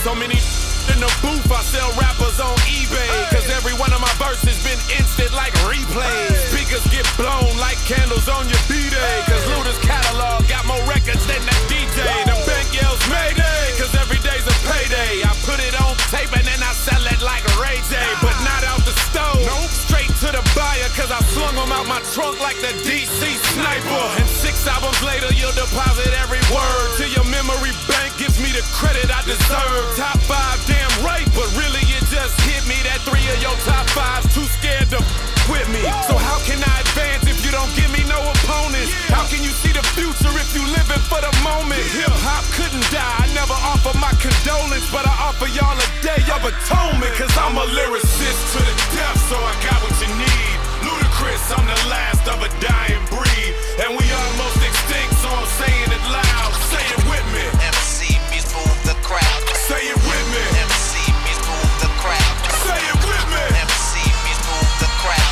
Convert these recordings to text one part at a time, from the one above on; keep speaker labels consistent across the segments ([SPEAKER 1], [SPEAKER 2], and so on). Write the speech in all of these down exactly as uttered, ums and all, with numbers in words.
[SPEAKER 1] So many in the booth, I sell rappers on eBay. Cause every one of my verses been instant like replays. Speakers get blown like candles on your B-Day. Cause Luda's catalog got more records than that D J. The bank yells mayday, cause every day's a payday. I put it on tape and then I sell it like Ray J. But not out the stove, nope. Straight to the buyer, cause I slung them out my trunk like the D C sniper. And six albums later, you'll deposit every word to your memory bank. Gives me the credit I deserve. Top five, damn right, but really it just hit me that three of your top fives too scared to with me. So how can I advance if you don't give me no opponents? How can you see the future if you living for the moment? Hip hop couldn't die, I never offer my condolence, but I offer y'all a day of atonement. Cause I'm a lyricist to the death, so I got what you need. Ludacris, I'm the last of a dying breed, and we almost extinct, so I'm saying it loud. Say it with me.
[SPEAKER 2] M C B's move the crowd.
[SPEAKER 1] Say it with me.
[SPEAKER 2] M C B's move the crowd.
[SPEAKER 1] Say it with me.
[SPEAKER 2] M C B's move the crowd.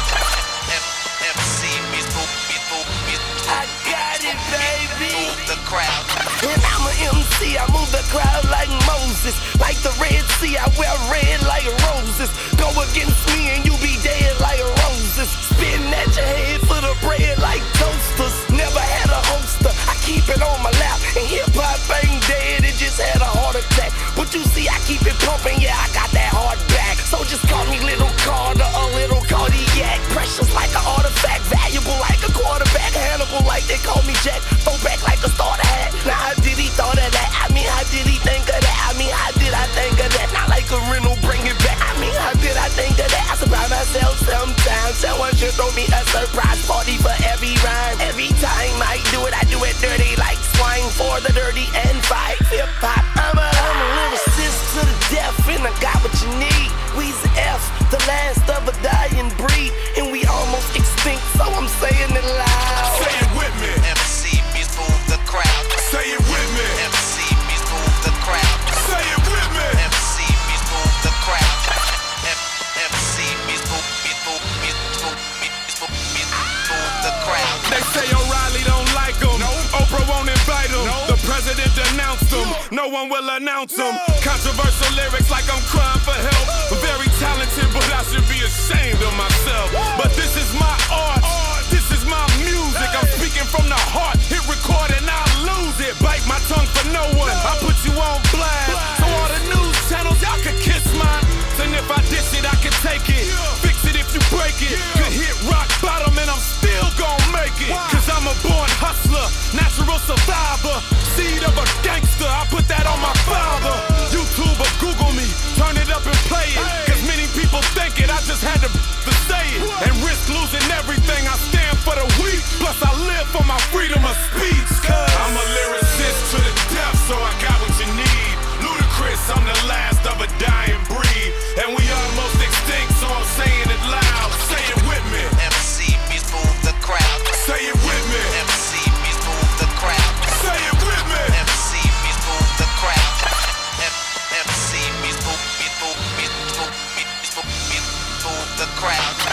[SPEAKER 2] M C B's move, B's move, B's move.
[SPEAKER 3] I got it, baby.
[SPEAKER 2] Move the crowd.
[SPEAKER 3] And I'm a M C, I move the crowd like Moses. Like the Red Sea, I wear red like roses. Go against me and you be dead like roses. Spitting at your head for the bread like toasters. Never had a holster, I keep it on my lap. And hip-hop ain't dead, it just had a heart attack. But you see, I keep it pumping, yeah, I got that hard back. So just call me Little Carter, a little cardiac. Precious like an artifact, valuable like a quarterback. Hannibal like they call me Jack, throw back like a starter hat. Now how did he thought of that? I mean, how did he think of that? I mean, how did I think of that? Not like a rental, bring it back. I mean, how did I think of that? I surprise myself sometimes. Someone should throw me a surprise party for every rhyme. Every time I do it, I do it dirty like swine for the dirty and fight. Hip hop, I'm a, I'm a lyricist to the death, and I got what you need. We's F, the last of a dying breed, and we almost extinct, so I'm saying it loud.
[SPEAKER 1] Say it with me.
[SPEAKER 2] M C B's move the crowd.
[SPEAKER 1] Say it with me.
[SPEAKER 2] M C B's move the crowd.
[SPEAKER 1] Say it with me.
[SPEAKER 2] M C B's move the crowd. M C B's move, B's move, B's move, B's move, B's move the crowd.
[SPEAKER 1] They say O'Reilly don't like him. No. Oprah won't invite him. No. The president denounced him. No one will announce him. No. Controversial lyrics like I'm crying for help. Very talented, but I should be ashamed of myself. But this is my art. This is my music. I'm speaking from the heart. Hit record and I'll lose it. Bite my tongue for no one. I put you on blast. So all the news channels, y'all could kiss mine. And if I dish it, I can take it. Fix it if you break it. Could hit rock bottom and I'm still gon' make it. Cause I'm a born hustler, natural survivor. Seed of a gangster, I put that on my father. YouTube or Google me, turn it up and play it. Cause many people think it, I just had to, to say it. And risk losing everything, I stand for the weak. Plus I live for my freedom of speech. Cause I'm a lyricist to the death, so I got what you need. Ludacris, I'm the last of a dying breed, and we almost extinct, so I'm saying it loud. Say it with me.
[SPEAKER 2] M C B's move the crowd.
[SPEAKER 1] Say it with me.
[SPEAKER 2] M C B's move the crowd.
[SPEAKER 1] Say it with me.
[SPEAKER 2] M C B's move the crowd. M C B's move, B's move, B's move, B's move, B's move the crowd.